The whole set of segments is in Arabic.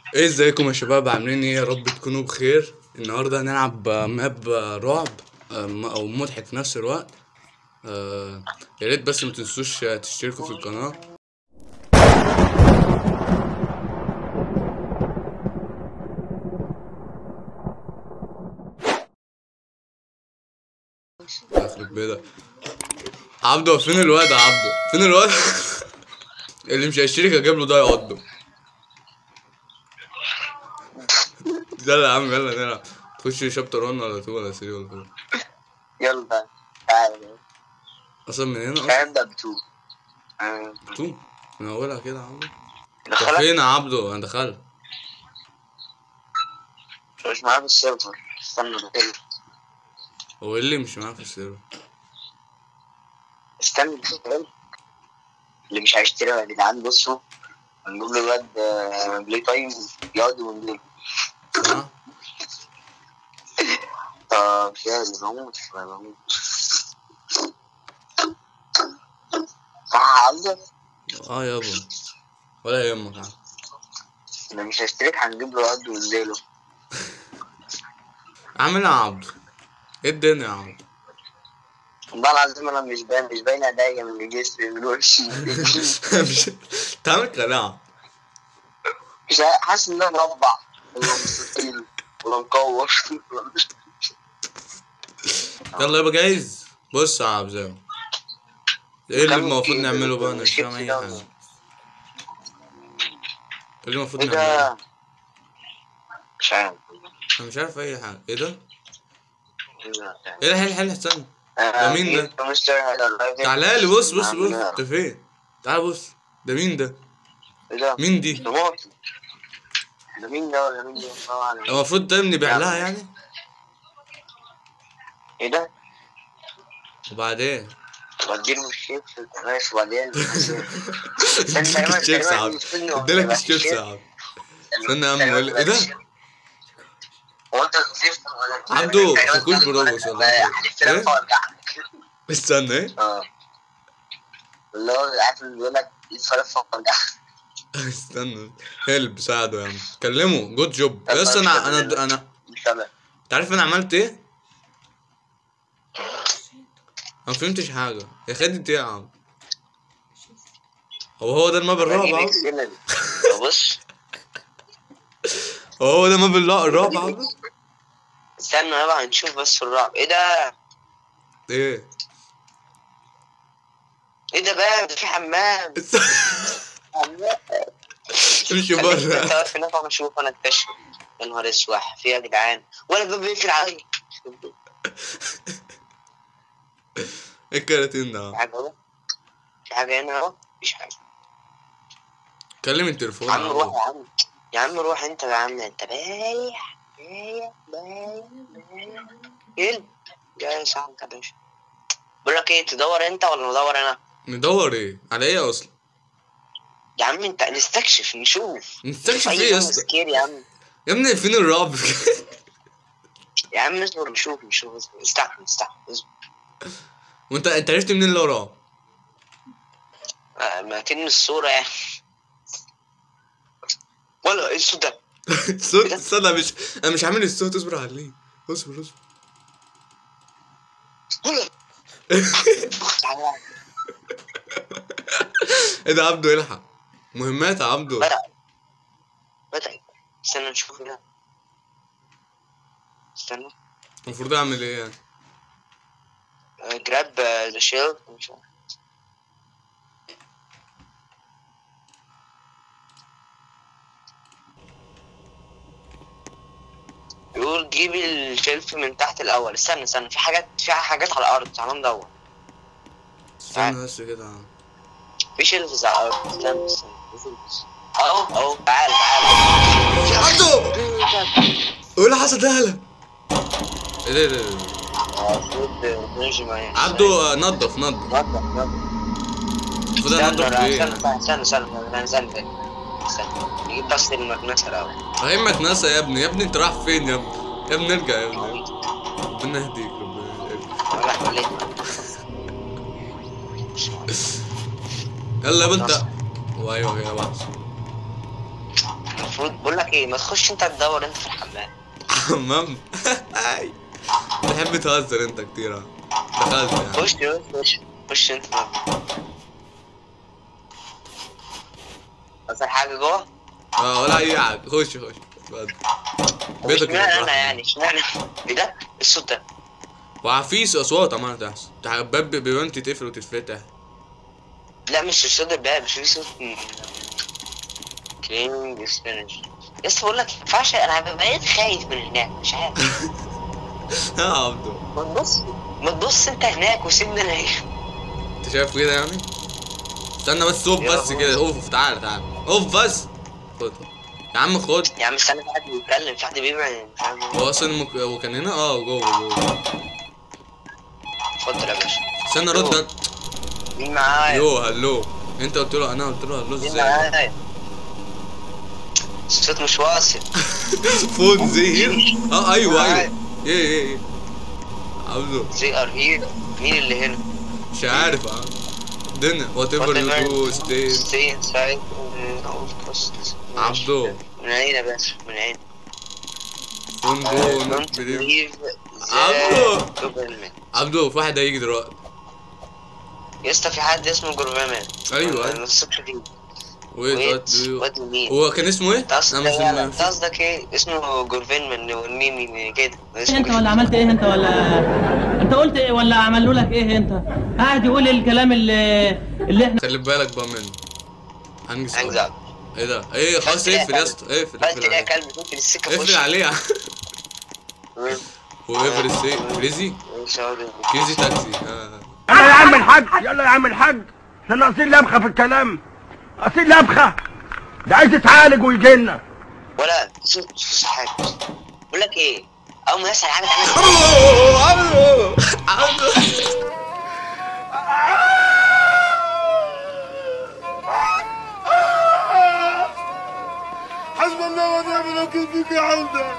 ايه ازيكم يا شباب، عاملين ايه؟ يا رب تكونوا بخير. النهارده هنلعب ماب رعب او مضحك في نفس الوقت. يا ريت بس ما تنسوش تشتركوا في القناه. يخرب بيتك عبده، فين الواد يا عبده؟ فين الواد؟ اللي مش هيشترك اجيب له ده يقعده. يلا يا عم، يلا نلعب. تخش شابتر 1 ولا 2 ولا 3 ولا 4؟ يلا تعالى اصلا من هنا اصلا نبدأ ب2. 2 من اولها كده يا عبده. طب دخلك فين يا عبده؟ انا دخلت. مش معايا في السيرفر، استنى كده. هو إيه اللي مش معاه في السيرفر؟ استنى كده. اللي مش هيشتري يا جدعان بصوا، هنجيب له الواد بلاي تايم يقعد ونجيب. صح؟ طب يا بموت صح عندك؟ يابا ولا يهمك يا عم. اللي مش هيشترك هنجيب له يقعد ونزيله. عامل ايه يا عبده؟ ايه الدنيا يا عبده؟ والله العظيم انا مش باين ايديا من جسمي من وشي. مش تعمل قناعة. مش حاسس ان انا مربع ولا مستطيل ولا مكور. يلا يابا جاهز. بص يا عبده، ايه اللي المفروض نعمله بقى؟ انا مش فاهم اي حاجة. ايه اللي المفروض ايه نعمله؟ ده؟ مش عارف. انا مش عارف اي حاجة. ايه ده؟ ايه ده؟ حل استنى. ده مين ده؟ تعالى لي. بص انت فين؟ تعال بص. ده مين ده؟ ايه ده؟ مين دي؟ ده مين ده ولا مين ده؟ المفروض ده نبيع لها يعني. ايه ده؟ وبعدين وديله الشيبس ماشي. وبعدين اديلك الشيبس يا عم، اديلك الشيبس يا عم. استنى يا عم، ايه ده؟ هو انت سيفت ولا عبده تاكلش بروجوس ولا ايه؟ استنى ايه؟ اللي هو عارف اللي بيقول لك يتفرج وارجع. استنى هيلب ساعده يا عم، كلمه. جود جوب. بس انا انت عارف انا عملت ايه؟ ما فهمتش حاجه. يا خدت ايه يا عم؟ هو ده الماب الرعب يا عم؟ بص هو ده ماب الرعب يا عم؟ استنى بقى هنشوف بس الرعب. ايه ده؟ ايه ده بقى؟ ده في حمام. امشي بره. انت واقف هناك اشوف انا اكتشف. يا نهار اسوح في يا جدعان، ولا الباب بيقفل عليا. ايه الكراتين ده؟ في حاجه هنا اهو. مفيش حاجه. كلم التليفون يا عم روح يا عم. يا عم روح انت يا عم. انت بايح ايه جاي صح يا باشا؟ بقول لك ايه، تدور انت ولا ندور انا؟ ندور ايه على ايه اصلا يا عم؟ انت نستكشف نشوف ايه يا اسطى؟ يا عم يا ابني فين الرعب؟ يا عم اصبر نشوف استحمل اصبر. وانت عرفت منين اللي وراه؟ ما كان الصوره يعني. ولا ايه الصوت ده؟ الصوت استنى، انا مش عامل الصوت. اصبر عليه. اصبر ايه ده؟ عبده يلحق مهمات يا عبده. بدأ. استنى نشوف هنا. استنى المفروض اعمل ايه يعني؟ جراب ذا شيلد. يقول جيب الشلف من تحت الاول. استنى في حاجات على الارض. تعال ندور. استنى بس كده. في شلفز على الارض. استنى اهو تعال عبده ايه اللي حصل ده؟ هلا ايه ده؟ عبده نضف المفروض استنى نجيب بس المكنسه الاول. اهي مكنسه يا ابني. انت رايح فين يا ابني؟ ارجع يا ابني. ربنا يهديك. يلا يا بنت. وايوه يا بعض. المفروض بقول لك ايه، ما تخش انت تدور انت في الحمام. حمام. بتحب تهزر انت كتير اهو. دخلت يعني. خش انت. اصل حاجه جوه. ولا اي حاجه، خش اتفضل. بيتك اشمعنى انا يعني، اشمعنى ايه ده الصوت ده؟ وفي اصوات عماله تحصل، الباب بيبان تتقفل وتتفتح. لا مش صوت الباب، مش في صوت كلينج سبانش. بس بقول لك ما ينفعش، انا بقيت خايف من هناك مش عارف. يا عبدو ما تبص انت هناك وسيبني انا هنا. انت شايف كده يعني؟ استنى بس، اوف بس كده، اوف تعالى اوف بس. خد يا عم خد. يا عم استنى، في حد بيتكلم، في حد بيبعد مش عارف. هو اصلا هو كان هنا جوه. اتفضل يا باشا. استنى رد. مين معايا؟ هلو. انت قلت له، انا قلت له هلو ازاي؟ مين معايا؟ الصوت مش واصل. فون زهير. ايوه. ايه عبدو زي ار هير. مين اللي هنا؟ مش عارف يا عم. دنا وات ايفر يو دو ستي انسايد عبدو. من عين يا باشا، من عين. عبدو في واحد هيجي دلوقتي يا اسطى، في حد اسمه جورفامان. ايوه ما تثقش فيه. وات هو كان اسمه ايه؟ انت قصدك ايه؟ اسمه جورفامان مين كده؟ انت ولا عملت ايه انت، ولا انت قلت ايه، ولا عملوا لك ايه انت؟ قاعد يقول الكلام اللي احنا. خلي بالك بقى منه. هنجز ايه ده؟ ايه خلاص اقفل يا اسطى، اقفل عليه. كلب ممكن السكه اقفل عليه. واقفل السكه. كريزي تاكسي. يلا يا عم الحاج، يلا يا عم الحاج، احنا ناقصين لبخه في الكلام، ناقصين لبخه، ده عايز يتعالج ويجي لنا. ولا شوف حاجه، بقول لك ايه، اول ما يحصل حاجه تعمل حسب الله ونعم الوكيل فيك يا عودة.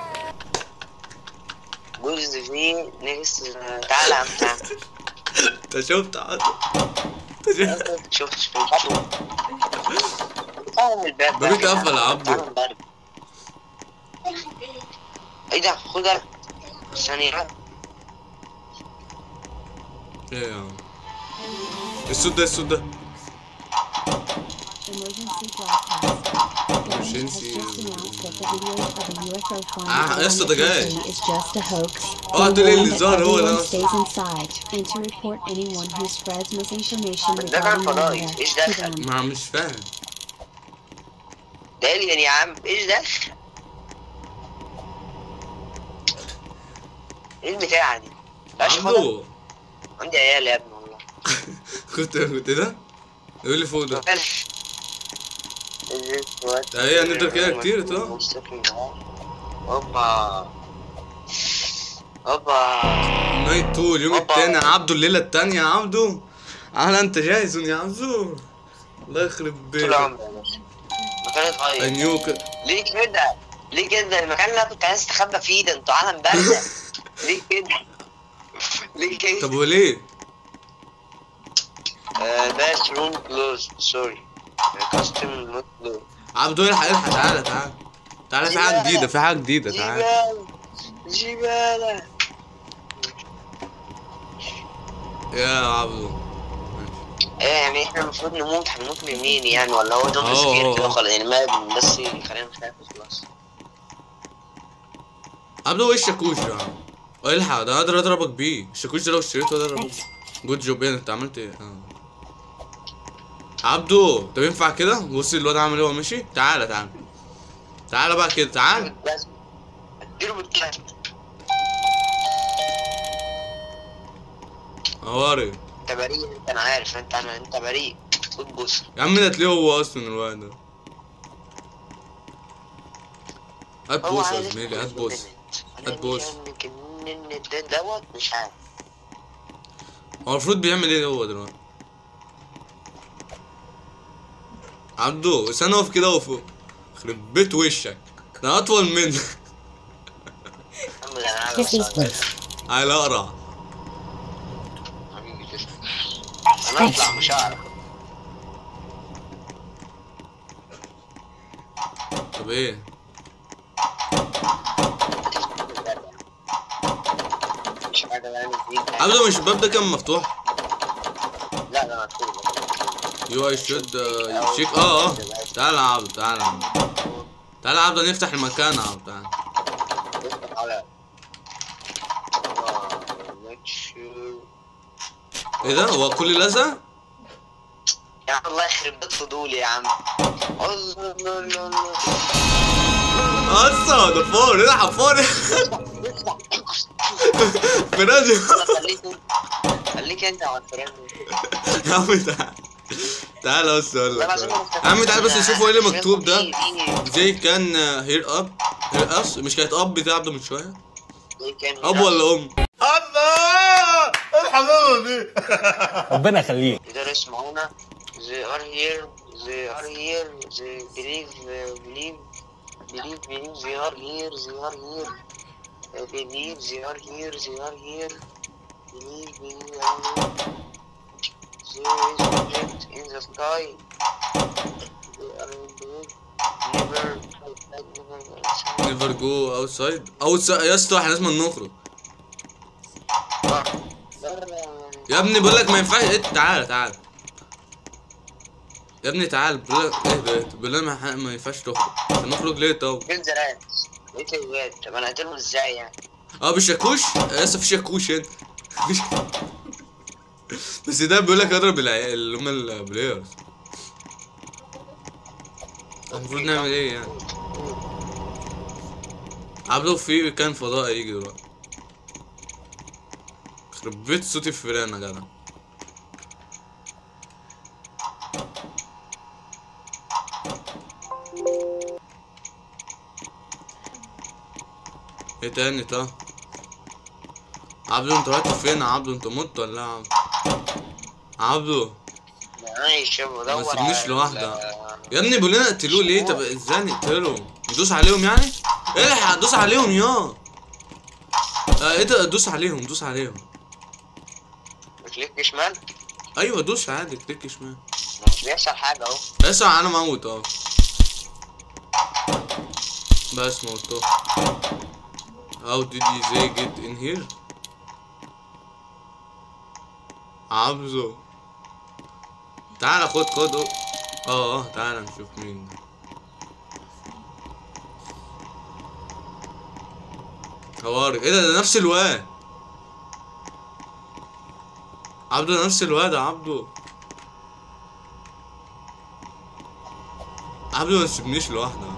جوز فيه نفس. تعالى يا عم تعالى. انت شفت شفت الباب اتقفل يا عبدو. ايه ده؟ خد ثانية. ايه يا عم الصوت ده؟ يا اسطى ده جاي. تقول اللي ظهر هو ده. ده كان فضائي، ايش دخل؟ ما مش فاهم. ده الين يا عم، ايش دخل؟ ايه البتاعة دي؟ عبدو عندي عيال يا ابني والله. كنت ده؟ يقول لي فوق ده. ايه هنفضل كده كتير طبعا. اوبا نايت 2 اليوم التاني يا عبدو، الليلة التانية يا عبدو. انت جاهز يا عبدو؟ الله يخرب بيتك. طول عمري يا باشا. المكان اتغير. ليه كده؟ المكان اللي انا كنت عايز استخبى فيه ده انتوا عالم باردة. ليه كده؟ طب وليه؟ باث روم كلوز، سوري. كاستم نوت كلوز. عبدو الحق تعالى في حاجة جديدة، تعالى. جبالة يا عبدو. ايه يعني احنا المفروض هنموت من مين يعني؟ ولا هو جامب سكير كده خلاص يعني؟ ما بس خلينا نخاف خلاص. عبدو ايه الشاكوش يا عم؟ الحق ده اقدر اضربك بيه، الشاكوش ده لو اشتريته اضربك. جود جوب. ايه انت عملت ايه؟ عبدو طب ينفع كده؟ بص الواد عامل ايه وهو ماشي. تعالى بقى كده، تعال. اديله بالكلام. هواري انت بريء، انا عارف انت بريء. خد بص يا عم، ده تلاقيه هو اصلا الواد ده. هات بوس يا زميلي، هات بوس. دوت مش عارف هو المفروض بيعمل ايه هو دلوقتي. عبدو استنى اقف كده وفوق. يخرب بيت وشك، ده اطول منك. عيل اقرع. انا اطلع مش هعرف. طب ايه؟ مش حاجة يعني جديدة. عبده مش الباب ده كان مفتوح؟ لا ده مقفول. يو اي شود يشيك. تعالى يا عبده، تعالى يا عبده، تعالى يا عبده نفتح المكان يا عبده، تعالى. افتح على ايه ده؟ هو كل لزق؟ يا عم الله يخرب بيت فضولي يا عم. الله اصلا ده فور، العب فور. فرادي. خليك انت على الفرن. يا عم تعالى، تعالى بس اقول لك يا عم، تعالى بس نشوفوا ايه اللي مكتوب ده. زي كان هير اب، هير اس، مش كانت اب بتاع عبده من شويه؟ اب ولا ام؟ الله الحمامه دي. ربنا يخليك. يقدروا يسمعونا. they are here they are here they believe believe they are here they are here believe they are here they are here believe they are here there is object in the sky they are never go outside يا اسطى احنا لازم نخرج يا ابني، بقول لك ما ينفعش. تعالى تعالى يا ابني، تعالى بقول لك ايه، بقول لك ما ينفعش تخرج. نخرج ليه طب؟ فين زرعت؟ لقيت الواد. طب انا هقتلهم ازاي يعني؟ بالشاكوش؟ لسه في شاكوش هنا. بس ده بيقول لك اضرب العيال اللي هم البلايرز. المفروض نعمل ايه يعني؟ عبده في كان فضائي يجي دلوقتي. يخرب بيت صوتي الفيران يا جدع. ايه تاني طب؟ عبده انت رحت فين يا عبده؟ انت مت ولا ايه يا عبده؟ عبده عايش بدور. ما تسيبنيش لوحدك يا ابني. بيقول لنا اقتلوه ليه؟ طب ازاي نقتلهم؟ ندوس عليهم يعني؟ الحق دوس عليهم يا ايه ده؟ دوس عليهم، دوس عليهم. كليك شمال؟ ايوه دوس عادي، كليك شمال. مش بيحصل حاجة اهو. اسمع انا موت اهو. بس موتوه. How did they get in here؟ عبده تعالى خد تعالى نشوف مين ده. خوارج. ايه ده نفس الواد. عبده نفس الواد يا عبده. عبده ما تسيبنيش لوحدي.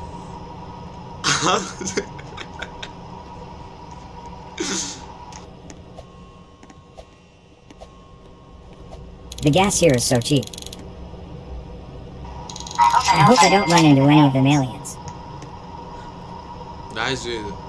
The gas here is so cheap. I hope I don't run into any of them aliens. ده عايز ايه ده؟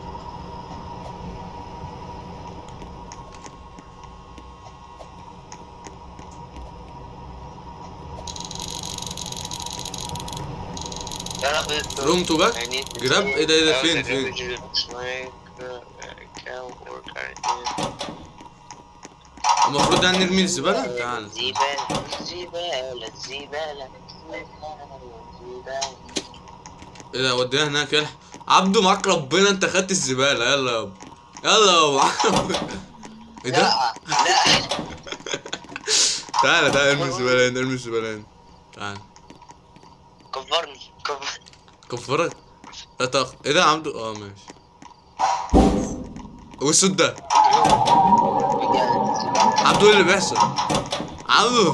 روم تو باك؟ جراب؟ ايه ده فين؟ المفروض يعني نرمي الزبالة؟ تعال. الزبالة. ايه ده ودينا هناك؟ يلا عبده معاك ربنا، انت خدت الزبالة. يلا يابا يلا يابا. ايه ده؟ لا تعالى ارمي الزبالة هنا، ارمي الزبالة هنا. تعال. كفرني كفرك؟ لا تاخد. ايه ده يا عبده؟ ماشي. والصوت ده؟ عبده ايه اللي بيحصل؟ عبده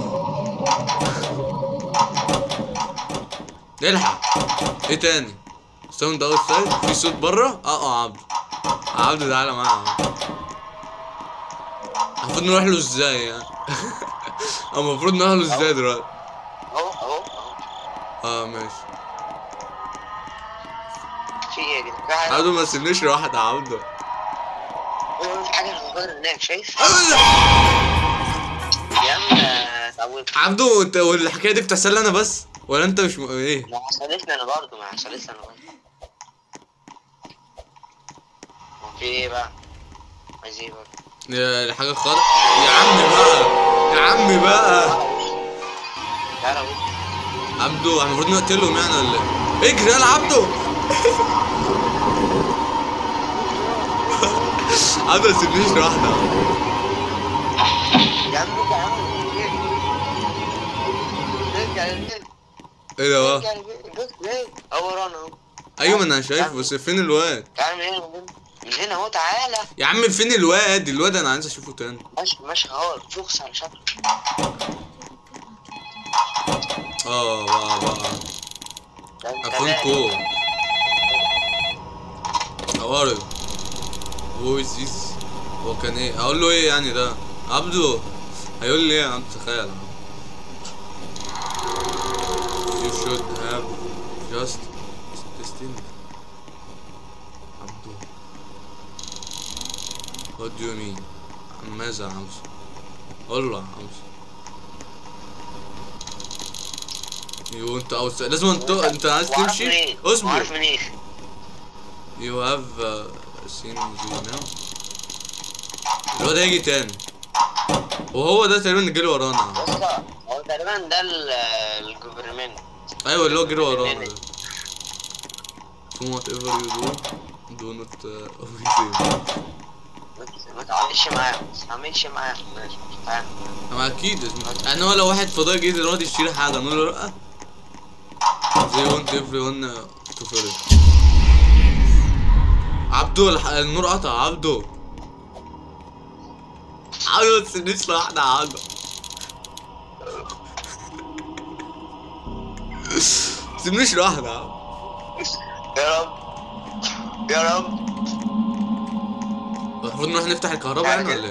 الحق. ايه تاني؟ ساوند اوت سايد؟ في صوت بره؟ عبده تعالى معايا. المفروض نروح له ازاي يعني؟ المفروض نروح له ازاي دلوقتي؟ اهو ماشي. في ايه يا جدعان؟ عبده ما تسيبنيش لوحدي يا عبده. في حاجة هتغير هناك شايف؟ يا عم عبده انت والحكايه دي بتحصل لي انا بس ولا انت مش ايه؟ ما حصلتش انا برضه. في ايه بقى؟ عايز ايه بقى؟ الحاجه خالص يا عم بقى. تعالى عبده احنا المفروض نقتلهم يعني ولا ايه؟ اجري يا عبدو. عبدو ما تسيبنيش لوحدي. يا عم يا عم رجع البيت. ايه ده بقى؟ رجع البيت هو ورانا اهو. ايوه ما انا شايف بس فين الواد؟ تعالى من هنا من هنا اهو تعالى. يا عم فين الواد؟ الواد انا عايز اشوفه تاني. ماشي اهو فوكس على شكله. بقى اكون كول. اوارد هو ازيز. هو كان ايه؟ اقول له ايه يعني ده؟ عبدو هيقول لي ايه يا عم؟ تخيل. You should have just listened. عبدو What do you mean؟ ماذا عاوز؟ قول له عاوز. يو انت عاوز لازم انت عايز تمشي. اصبر. عارف من ايه؟ You have seen the now. الواد هيجي تاني وهو ده تقريبا اللي جري ورانا. هو تقريبا ده الجوفرمنت. ايوه اللي هو جري ورانا. Do whatever you do not overthink. ما تعملش معاه. ماشي تعالى. ما اكيد يعني هو لو واحد فضائي جه دلوقتي يشتري حاجه نقول له لا. They want everyone to follow. عبدو النور قطع. عبدو ما تسيبنيش لوحدي يا عبدو. تسيبنيش لوحدي يا عبدو. يا رب يا رب. المفروض نروح نفتح الكهرباء يعني ولا ايه؟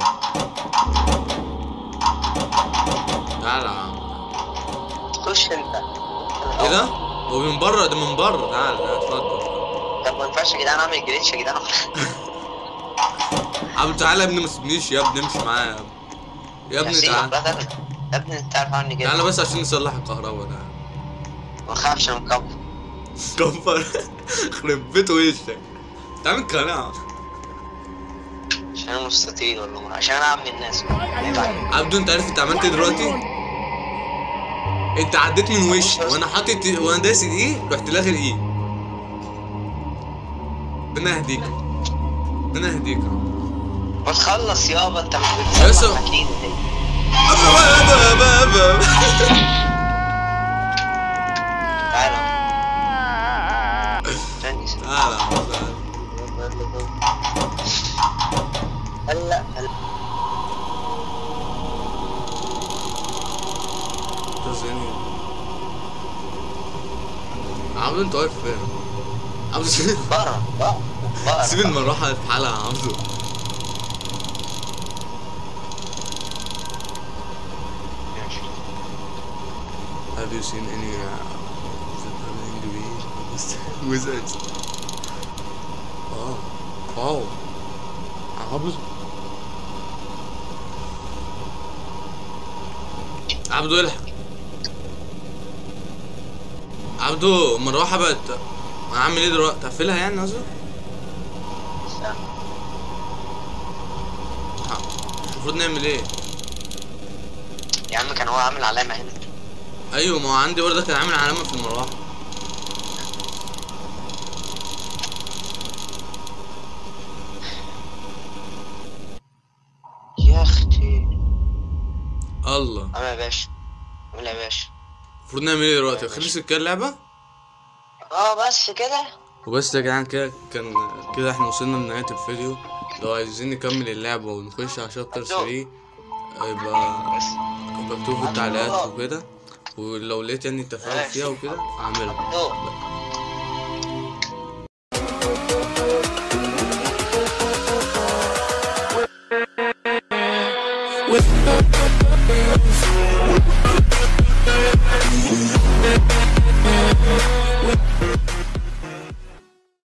تعالى يا عم. خش انت. ايه ده؟ هو من بره ده من بره. تعالى اتفضل. طب ما ينفعش يا جدعان اعمل جليتش يا جدعان. عبدو تعالى يا ابني ما تسيبنيش يا ابني. امشي معايا يا ابني تعالى. يا ابني انت عارف عني كده. تعالى بس عشان نصلح الكهرباء ده. ما تخافش انا مكفر. كفر. يخرب بيت وشك. تعمل قناعة. عشان انا مستطيل والله. عشان انا اعمل الناس. عبدو انت عارف انت عملت ايه دلوقتي؟ انت عديت من وشي وانا حاطط وانا دايس الايه رحت لاغي الايه. ربنا يهديك. ربنا يهديك. ما تخلص يابا انت مش ياسر. بتسمع اكيد. تعالى. تعالى. هلا عبدو انت واقف فين؟ عبدو بره. سيب المروحة في حالها يا عبدو. Have you seen any wizards? واو عبدو. عبدو الحق. عبدو المروحة بقت. هعمل ايه دلوقتي؟ اقفلها يعني قصدي؟ المفروض نعمل ايه؟ يا عم كان هو عامل علامة هنا. ايوه ما هو عندي برضه كان عامل علامة في المروحة. يا اختي. الله. عامل يا باشا. عامل يا باشا. المفروض نعمل ايه دلوقتي؟ خلصت كده اللعبة؟ بس كده. وبس يا جدعان كده كان كده احنا وصلنا لنهاية الفيديو. لو عايزين نكمل اللعبة ونخش على شابتر 3 يبقى اكتبوا في التعليقات وكده. ولو لقيت يعني تفاعل فيها وكده اعملها.